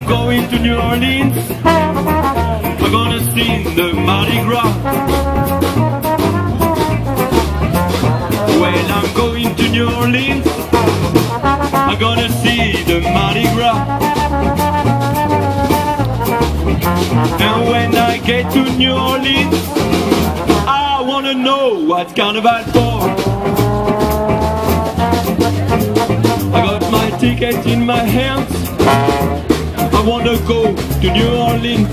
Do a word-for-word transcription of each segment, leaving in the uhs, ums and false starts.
going to New Orleans. I'm gonna see the Mardi Gras. When I'm going to New Orleans, I'm gonna see the Mardi Gras. And when I get to New Orleans, I wanna know what's Carnival for. I got my ticket in my hands, I wanna go to New Orleans.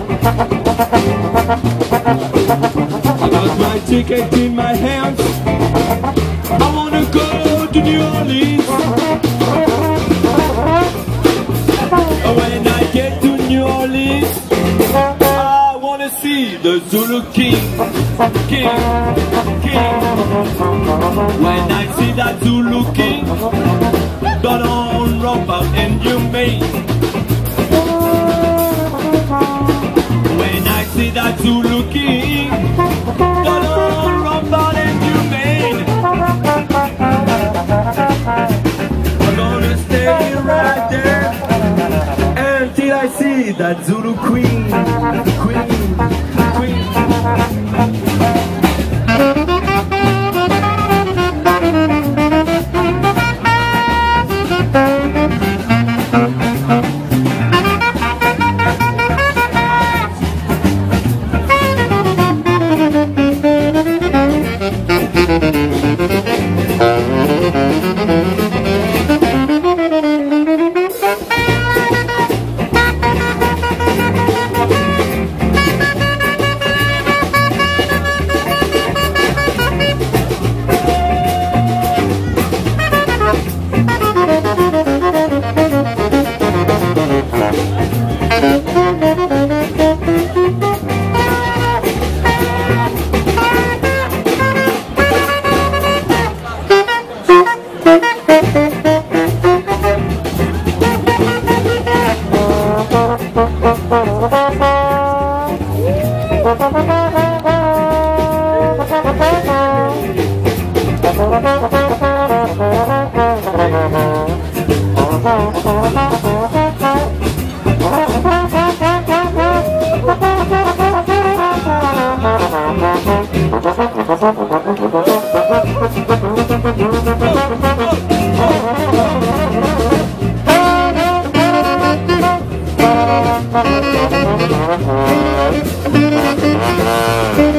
I got my ticket in my hands, I wanna go to New Orleans. When I get to New Orleans, I wanna see the Zulu King, King, King. When I see that Zulu King, but on Rumba and Humane. When I see that Zulu King, but on Rumba and Humane. I'm gonna stay right there until I see that Zulu Queen, Queen, Queen. Thank you.